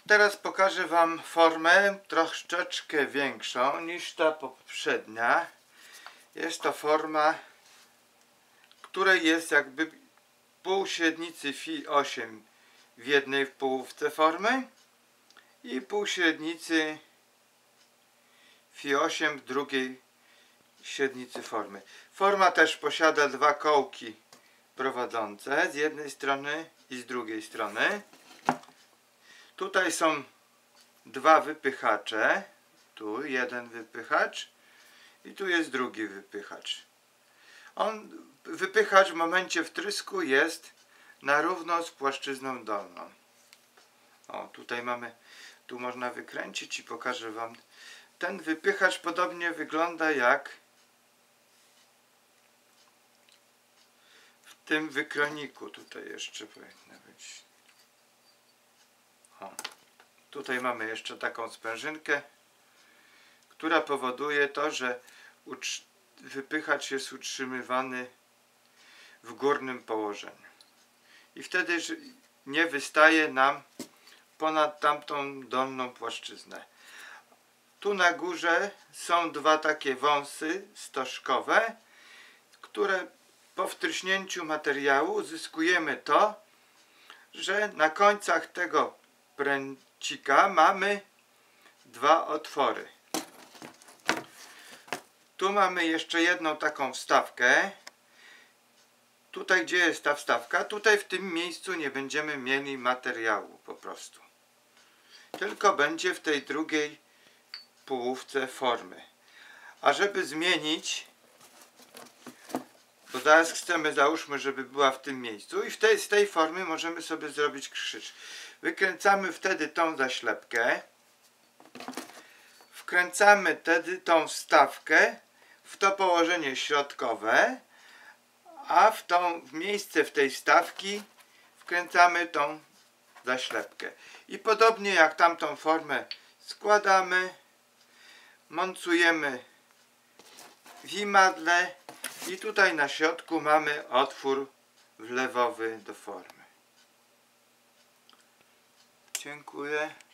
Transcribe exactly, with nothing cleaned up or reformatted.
Teraz pokażę Wam formę troszeczkę większą niż ta poprzednia. Jest to forma, której jest jakby pół średnicy Fi osiem w jednej połówce formy i pół średnicy Fi osiem w drugiej średnicy formy. Forma też posiada dwa kołki prowadzące z jednej strony i z drugiej strony. Tutaj są dwa wypychacze. Tu jeden wypychacz i tu jest drugi wypychacz. On, wypychacz w momencie wtrysku jest na równo z płaszczyzną dolną. O, tutaj mamy, tu można wykręcić i pokażę Wam. Ten wypychacz podobnie wygląda jak w tym wykroniku. Tutaj jeszcze powinno być. O, tutaj mamy jeszcze taką sprężynkę, która powoduje to, że wypychacz jest utrzymywany w górnym położeniu. I wtedy nie wystaje nam ponad tamtą dolną płaszczyznę. Tu na górze są dwa takie wąsy stożkowe, które po wtryśnięciu materiału uzyskujemy to, że na końcach tego pręcika mamy dwa otwory. Tu mamy jeszcze jedną taką wstawkę. Tutaj, gdzie jest ta wstawka, tutaj w tym miejscu nie będziemy mieli materiału po prostu. Tylko będzie w tej drugiej połówce formy. A żeby zmienić, bo zaraz chcemy, załóżmy, żeby była w tym miejscu i w tej, z tej formy możemy sobie zrobić krzyż. Wykręcamy wtedy tą zaślepkę, wkręcamy wtedy tą wstawkę w to położenie środkowe, a w tą w miejsce w tej wstawki wkręcamy tą zaślepkę. I podobnie jak tamtą formę składamy, moncujemy w imadle i tutaj na środku mamy otwór wlewowy do formy. Dziękuję.